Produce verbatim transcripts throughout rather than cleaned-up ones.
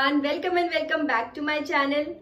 everyone, welcome and welcome back to my channel.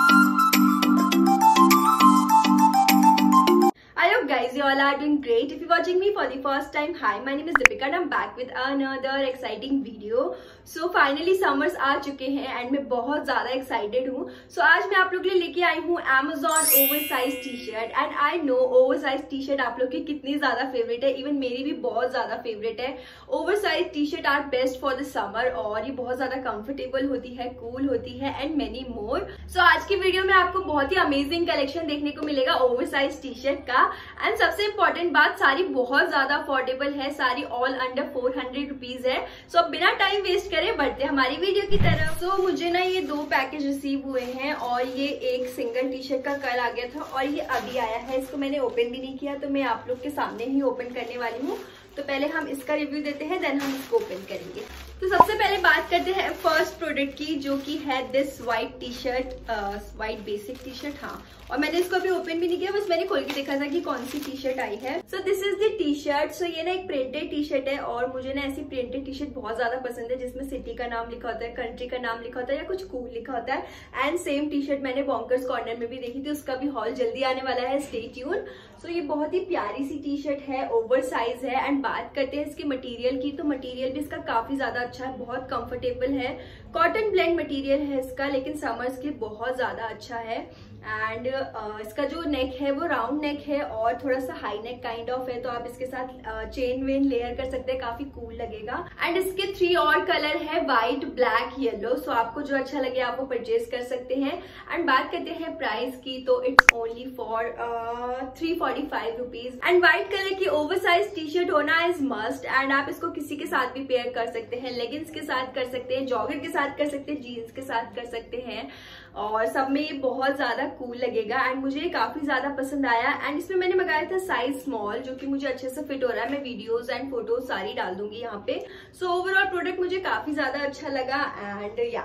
I hope guys you all are doing great. If you're watching me for the first time, hi, my name is Deepika and I'm back with another exciting video. So finally summers आ चुके हैं and मैं बहुत ज़्यादा excited हूँ. So आज मैं आप लोग के लिए लेके आई हूँ Amazon oversize t-shirt and I know oversize t-shirt आप लोग की कितनी ज़्यादा favorite है. Even मेरी भी बहुत ज़्यादा favorite है. Oversize t-shirt are best for the summer और ये बहुत ज़्यादा comfortable होती है, cool होती है and many more. So आज की वीडियो में आपको बहुत ही amazing collection देखने को मिलेगा oversize t-shirt का. एंड सबसे इम्पोर्टेंट बात, सारी बहुत ज्यादा अफोर्डेबल है, सारी all under four hundred rupees है. सो अब बिना टाइम वेस्ट करे बढ़ते हमारी वीडियो की तरफ. सो so, मुझे ना ये दो पैकेज रिसीव हुए हैं और ये एक सिंगल टी शर्ट का कल आ गया था और ये अभी आया है. इसको मैंने ओपन भी नहीं किया तो मैं आप लोग के सामने ही ओपन करने वाली हूँ. तो पहले हम इसका रिव्यू देते हैं, देन हम इसको ओपन करेंगे. तो सबसे पहले बात करते हैं फर्स्ट प्रोडक्ट की, जो कि है this white T shirt, white basic T shirt. हाँ, और मैंने इसको अभी ओपन भी नहीं किया, बस मैंने खोल के देखा था कि कौन सी टी शर्ट आई है. So this is the T shirt. So ये ना एक प्रिंटेड टी शर्ट है और मुझे ना ऐसी प्रिंटेड टी शर्ट बहुत ज्यादा पसंद है जिसमें सिटी का नाम लिखा होता है, कंट्री का नाम लिखा होता है या कुछ कूल लिखा होता है. एंड सेम टी शर्ट मैंने बॉन्कर्स कॉर्नर में भी देखी थी, उसका भी हॉल जल्दी आने वाला है, स्टे ट्यून. सो ये बहुत ही प्यारी सी टी शर्ट है, ओवर साइज है. एंड बात करते हैं इसके मटेरियल की, तो मटेरियल भी इसका काफी ज्यादा अच्छा है, बहुत कंफर्टेबल है. कॉटन ब्लेंड मटेरियल है इसका, लेकिन समर्स के लिए बहुत ज्यादा अच्छा है. एंड uh, इसका जो नेक है वो राउंड नेक है और थोड़ा सा हाई नेक काइंड ऑफ है, तो आप इसके साथ चेन वेन लेयर कर सकते हैं, काफी कूल लगेगा. एंड इसके थ्री और कलर है, व्हाइट, ब्लैक, येलो. सो आपको जो अच्छा लगे आप वो परचेज कर सकते हैं. एंड बात करते हैं प्राइस की, तो it's only for three forty five rupees. And white colour की ओवर साइज टी शर्ट होना इज मस्ट. एंड आप इसको किसी के साथ भी पेयर कर सकते हैं, लेगिंग्स के साथ कर सकते हैं, जॉगर के साथ कर सकते हैं, जीन्स के साथ कर सकते हैं और सब में ये बहुत ज्यादा कूल लगेगा. एंड मुझे ये काफी ज्यादा पसंद आया. एंड इसमें मैंने मंगाया था साइज स्मॉल, जो कि मुझे अच्छे से फिट हो रहा है. मैं वीडियोस एंड फोटोज सारी डाल दूंगी यहाँ पे. सो ओवरऑल प्रोडक्ट मुझे काफी ज्यादा अच्छा लगा. एंड या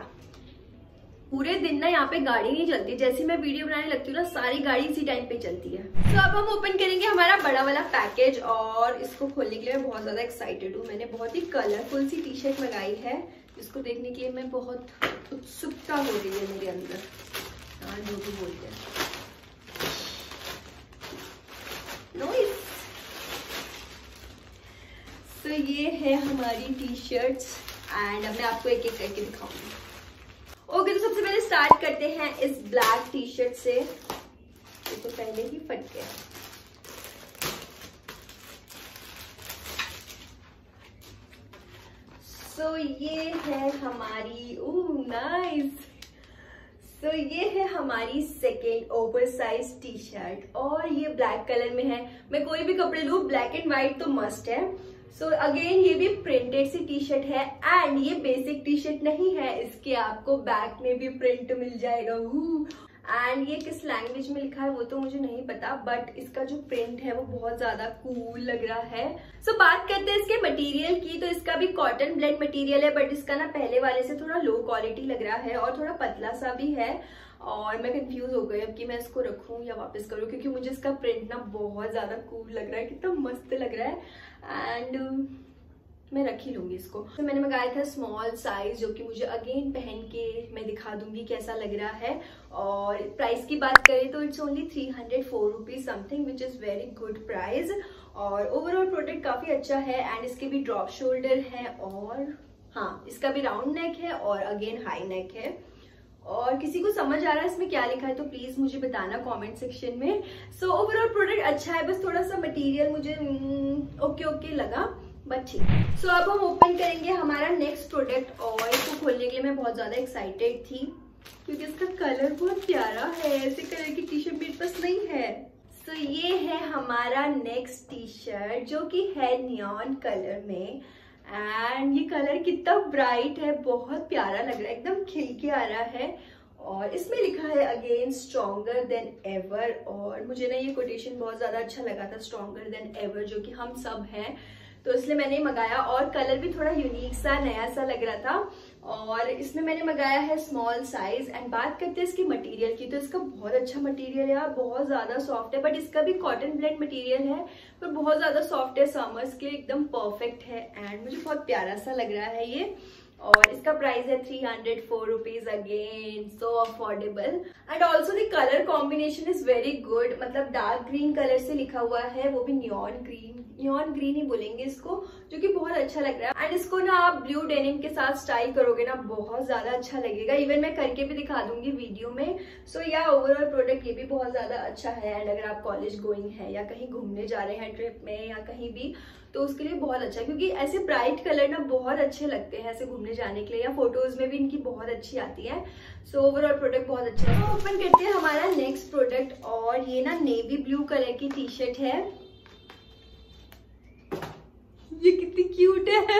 पूरे दिन ना यहाँ पे गाड़ी नहीं चलती, जैसे मैं वीडियो बनाने लगती हूँ ना सारी गाड़ी इसी टाइम पे चलती है. तो अब हम ओपन करेंगे हमारा बड़ा वाला पैकेज और इसको खोलने के लिए मैं बहुत ज्यादा एक्साइटेड हूँ. मैंने बहुत ही कलरफुल सी टी शर्ट मंगाई है, इसको देखने के लिए मैं बहुत उत्सुकता हो रही है मेरे अंदर. हाँ, जो भी बोलते हैं नॉइस. तो ये है हमारी टी शर्ट्स एंड अब मैं आपको एक एक करके दिखाऊंगी. ओके okay, तो सबसे पहले स्टार्ट करते हैं इस ब्लैक टी शर्ट से. ये तो पहले ही फट गया. सो so, ये है हमारी, ओह नाइस. सो ये है हमारी second over size T shirt और ये ब्लैक कलर में है. मैं कोई भी कपड़े लूँ ब्लैक एंड व्हाइट तो मस्ट है. सो so, अगेन ये भी प्रिंटेड सी टी शर्ट है एंड ये बेसिक टी शर्ट नहीं है, इसके आपको बैक में भी प्रिंट मिल जाएगा. एंड ये किस लैंग्वेज में लिखा है वो तो मुझे नहीं पता, बट इसका जो प्रिंट है वो बहुत ज्यादा कूल लग रहा है. सो so, बात करते हैं इसके मटेरियल की, तो इसका भी कॉटन ब्लेंड मटेरियल है, बट इसका ना पहले वाले से थोड़ा लो क्वालिटी लग रहा है और थोड़ा पतला सा भी है. और मैं कंफ्यूज हो गई अब कि मैं इसको रखूं या वापस करूं, क्योंकि मुझे इसका प्रिंट ना बहुत ज्यादा कूल लग रहा है, कितना मस्त लग रहा है. एंड मैं रख ही लूंगी इसको. तो मैंने मंगाया था स्मॉल साइज, जो कि मुझे अगेन पहन के मैं दिखा दूंगी कैसा लग रहा है. और प्राइस की बात करें तो it's only three hundred four rupees something, which is very good price. और ओवरऑल प्रोडक्ट काफी अच्छा है. एंड इसके भी ड्रॉप शोल्डर है और हाँ, इसका भी राउंड नेक है और अगेन हाई नेक है. और किसी को समझ आ रहा है इसमें क्या लिखा है तो प्लीज मुझे बताना कमेंट सेक्शन में. सो ओवरऑल प्रोडक्ट अच्छा है, बस थोड़ा सा मटेरियल मुझे ओके ओके लगा, बट ठीक. सो अब हम ओपन करेंगे हमारा नेक्स्ट प्रोडक्ट और इसको खोलने के लिए मैं बहुत ज्यादा एक्साइटेड थी क्योंकि इसका कलर बहुत प्यारा है. ऐसे कलर की टी शर्ट मेरे पास नहीं है. सो so, ये है हमारा नेक्स्ट टी शर्ट, जो कि है नियॉन कलर में. एंड ये कलर कितना ब्राइट है, बहुत प्यारा लग रहा है, एकदम खिल के आ रहा है. और इसमें लिखा है अगेन स्ट्रॉन्गर देन एवर. और मुझे ना ये कोटेशन बहुत ज्यादा अच्छा लगा था, स्ट्रॉन्गर देन एवर, जो कि हम सब हैं, तो इसलिए मैंने मंगाया. और कलर भी थोड़ा यूनिक सा नया सा लग रहा था. और इसमें मैंने मंगाया है स्मॉल साइज. एंड बात करते हैं इसकी मटेरियल की, तो इसका बहुत अच्छा मटेरियल है, बहुत ज्यादा सॉफ्ट है. बट इसका भी कॉटन ब्लेंड मटेरियल है, पर बहुत ज्यादा सॉफ्ट है, समर्स के एकदम परफेक्ट है. एंड मुझे बहुत प्यारा सा लग रहा है ये. और इसका प्राइस है three hundred four rupees again, so affordable. And also the colour combination is very good, मतलब डार्क ग्रीन कलर से लिखा हुआ है, वो भी नियॉन ग्रीन, नियॉन ग्रीन ही बोलेंगे इसको, जो कि बहुत अच्छा लग रहा है। एंड इसको ना आप ब्लू डेनिम के साथ स्टाइल करोगे ना, बहुत ज्यादा अच्छा लगेगा। इवन मैं करके भी दिखा दूंगी वीडियो में। सो या ओवरऑल प्रोडक्ट ये भी बहुत ज्यादा अच्छा है। एंड अगर आप कॉलेज गोइंग है या कहीं घूमने जा रहे हैं ट्रिप में या कहीं भी, तो उसके लिए बहुत अच्छा है, क्योंकि ऐसे ब्राइट कलर ना बहुत अच्छे लगते हैं ऐसे घूमने जाने के लिए, या फोटोज में भी इनकी बहुत अच्छी आती है। सो ओवरऑल प्रोडक्ट बहुत अच्छा है। तो ओपन करते हैं हमारा नेक्स्ट प्रोडक्ट, और ये ना नेवी ब्लू कलर की टी शर्ट है। ये कितनी क्यूट है।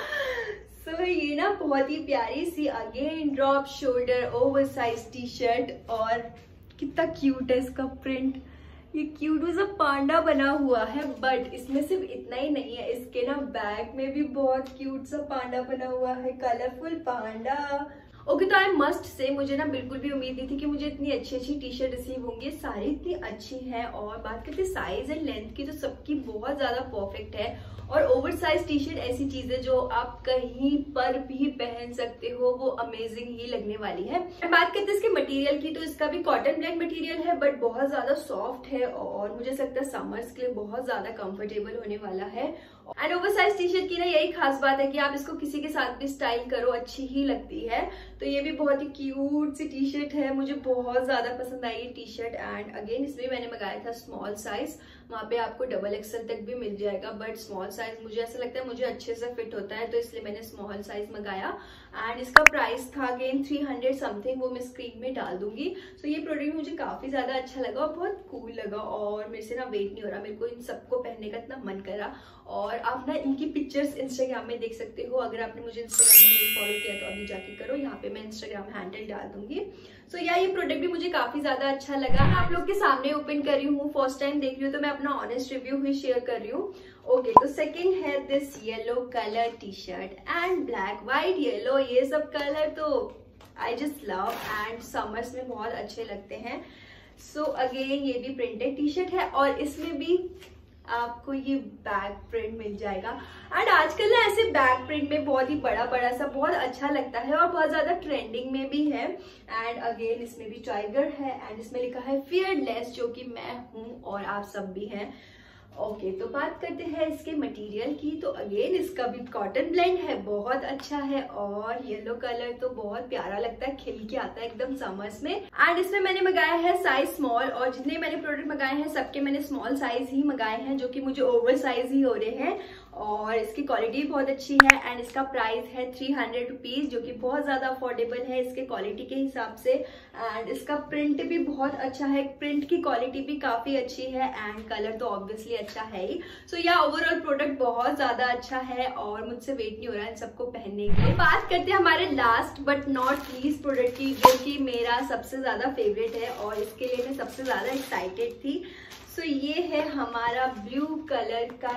सो so, ये ना बहुत ही प्यारी सी again drop shoulder over size T shirt, और कितना क्यूट है इसका प्रिंट। ये क्यूट सा पांडा बना हुआ है, बट इसमें सिर्फ इतना ही नहीं है, इसके ना बैक में भी बहुत क्यूट सा पांडा बना हुआ है, कलरफुल पांडा। ओके, तो आई मस्ट से मुझे ना बिल्कुल भी उम्मीद नहीं थी कि मुझे इतनी अच्छी अच्छी टी शर्ट रिसीव होंगी। सारी इतनी अच्छी है, और बात करते साइज एंड लेंथ की तो सबकी बहुत ज्यादा परफेक्ट है। और ओवर साइज टी शर्ट ऐसी चीज है जो आप कहीं पर भी पहन सकते हो, वो अमेजिंग ही लगने वाली है। बात करते हैं इसके मटेरियल की, तो इसका भी कॉटन ब्लेंड मटेरियल है, बट बहुत ज्यादा सॉफ्ट है, और मुझे लगता है समर्स के लिए बहुत ज्यादा कंफर्टेबल होने वाला है। And over size T shirt की ना यही खास बात है कि आप इसको किसी के साथ भी स्टाइल करो, अच्छी ही लगती है। तो ये भी बहुत ही क्यूट सी टी शर्ट है, मुझे बहुत ज्यादा पसंद आई ये टी शर्ट। एंड अगेन इसमें मैंने मंगाया था स्मॉल साइज, वहां पे आपको डबल एक्सएल तक भी मिल जाएगा, बट स्मॉल साइज मुझे ऐसा लगता है मुझे अच्छे से फिट होता है, तो इसलिए मैंने स्मॉल साइज मंगाया। एंड इसका प्राइस था अगेन थ्री हंड्रेड समथिंग, वो मैं स्क्रीन में डाल दूंगी। सो so, ये प्रोडक्ट मुझे काफी ज्यादा अच्छा लगा और बहुत कूल लगा, और मेरे से ना वेट नहीं हो रहा, मेरे को इन सबको पहनने का इतना मन करा। और आप ना इनकी पिक्चर्स इंस्टाग्राम में देख सकते हो, अगर आपने मुझे इंस्टाग्राम में नहीं फॉलो किया तो अभी जाके करो, यहाँ पे मैं इंस्टाग्राम हैंडल डाल दूंगी। सो so, या ये प्रोडक्ट भी मुझे काफी ज्यादा अच्छा लगा। आप लोग के सामने ओपन कर रही हूँ, फर्स्ट टाइम देख रही हूँ, तो मैं अपना ऑनेस्ट रिव्यू ही शेयर कर रही हूँ। ओके, तो सेकंड है this yellow colour T shirt and black white yellow, ये सब कलर तो I just love, and summers में बहुत अच्छे लगते हैं। सो so, अगेन ये भी प्रिंटेड टी शर्ट है, और इसमें भी आपको ये बैक प्रिंट मिल जाएगा। एंड आजकल ना ऐसे बैक प्रिंट में बहुत ही बड़ा बड़ा सा बहुत अच्छा लगता है, और बहुत ज्यादा ट्रेंडिंग में भी है। एंड अगेन इसमें भी टाइगर है, एंड इसमें लिखा है फियरलेस, जो कि मैं हूं और आप सब भी हैं। ओके okay, तो बात करते हैं इसके मटेरियल की, तो अगेन इसका भी कॉटन ब्लेंड है, बहुत अच्छा है, और येलो कलर तो बहुत प्यारा लगता है, खिल के आता है एकदम समर्स में। एंड इसमें मैंने मंगाया है साइज स्मॉल, और जितने मैंने प्रोडक्ट मंगाए हैं सबके मैंने स्मॉल साइज ही मंगाए हैं, जो कि मुझे ओवर साइज ही हो रहे हैं। और इसकी क्वालिटी बहुत अच्छी है, एंड इसका प्राइस है थ्री हंड्रेड रुपीज, जो कि बहुत ज्यादा अफोर्डेबल है इसके क्वालिटी के हिसाब से। एंड इसका प्रिंट भी बहुत अच्छा है, प्रिंट की क्वालिटी भी काफी अच्छी है, एंड कलर तो ऑब्वियसली अच्छा है ही। सो या ओवरऑल प्रोडक्ट बहुत ज्यादा अच्छा है, और मुझसे वेट नहीं हो रहा है इन सबको पहनने के लिए। बात करते हैं हमारे last but not least product की, जो कि मेरा सबसे ज्यादा फेवरेट है, और इसके लिए मैं सबसे ज्यादा एक्साइटेड थी। सो so, ये है हमारा ब्लू कलर का,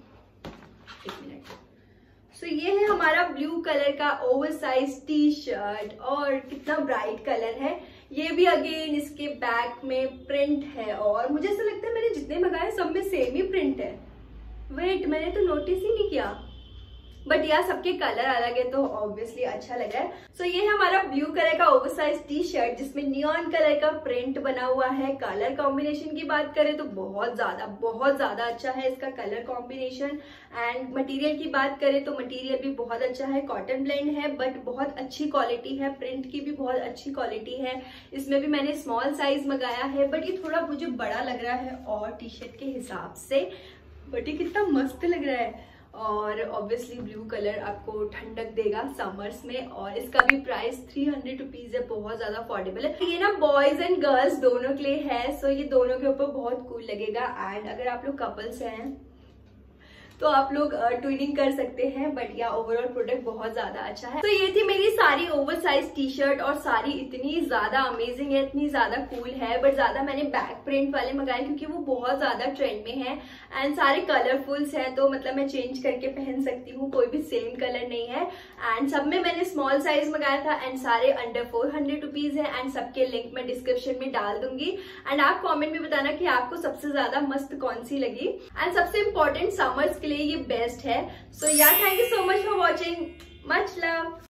एक मिनट, सो so, ये है हमारा ब्लू कलर का ओवर साइज टी शर्ट, और कितना ब्राइट कलर है। ये भी अगेन इसके बैक में प्रिंट है, और मुझे ऐसा लगता है मैंने जितने मंगाए सब में सेम ही प्रिंट है। वेट, मैंने तो नोटिस ही नहीं किया, बट यार सबके कलर अलग है तो ऑब्वियसली अच्छा लग रहा है। सो so, ये है हमारा ब्लू कलर का ओवरसाइज टी शर्ट, जिसमें नियॉन कलर का प्रिंट बना हुआ है। कलर कॉम्बिनेशन की बात करें तो बहुत ज्यादा बहुत ज्यादा अच्छा है इसका कलर कॉम्बिनेशन। एंड मटेरियल की बात करें तो मटेरियल भी बहुत अच्छा है, कॉटन ब्लेंड है, बट बहुत अच्छी क्वालिटी है, प्रिंट की भी बहुत अच्छी क्वालिटी है। इसमें भी मैंने स्मॉल साइज मंगाया है, बट ये थोड़ा मुझे बड़ा लग रहा है और टी शर्ट के हिसाब से, बट ये कितना मस्त लग रहा है। और ऑब्वियसली ब्लू कलर आपको ठंडक देगा समर्स में, और इसका भी प्राइस थ्री हंड्रेड रुपीज है, बहुत ज्यादा अफोर्डेबल है। ये ना बॉयज एंड गर्ल्स दोनों के लिए है, सो ये दोनों के ऊपर बहुत कूल लगेगा। एंड अगर आप लोग कपल्स हैं तो आप लोग ट्विनिंग कर सकते हैं, बट या ओवरऑल प्रोडक्ट बहुत ज्यादा अच्छा है। तो ये थी मेरी सारी ओवर साइज टी शर्ट, और सारी इतनी ज्यादा अमेजिंग है, इतनी ज्यादा कूल है, बट ज्यादा मैंने बैक प्रिंट वाले मंगाए क्योंकि वो बहुत ज्यादा ट्रेंड में है, एंड सारे कलरफुल्स हैं, तो मतलब मैं चेंज करके पहन सकती हूँ, कोई भी सेम कलर नहीं है। एंड सब में मैंने स्मॉल साइज मंगाया था, एंड सारे अंडर फोर हंड्रेड रुपीज है, एंड सबके लिंक मैं डिस्क्रिप्शन में डाल दूंगी। एंड आप कॉमेंट में बताना कि आपको सबसे ज्यादा मस्त कौन सी लगी। एंड सबसे इम्पोर्टेंट समर्स के लिए ये बेस्ट है। So yeah thank you so much for watching, much love.